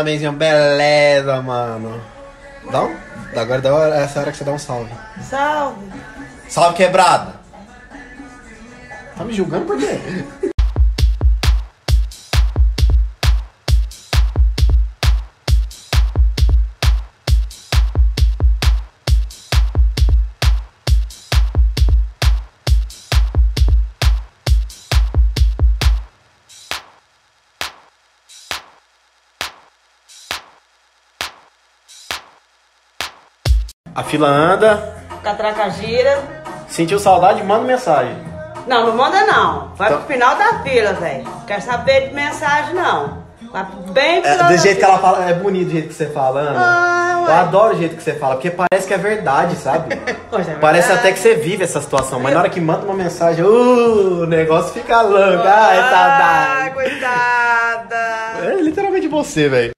Parabéns, beleza, mano. Dá um... Agora dá essa hora que você dá um salve. Salve. Salve, quebrada. Tá me julgando por quê? A fila anda. Catraca gira. Sentiu saudade? Manda mensagem. Não manda não. Vai pro final da fila, velho. Quer saber de mensagem, não. Vai bem pro final Do da jeito que fila. ela fala, é bonito o jeito que você fala, Ana. Eu adoro o jeito que você fala, porque parece que é verdade, sabe? Pois é Parece verdade. até que você vive essa situação, mas na hora que manda uma mensagem, o negócio fica louco. Ai, saudade. Ai, coitada. É literalmente você, velho.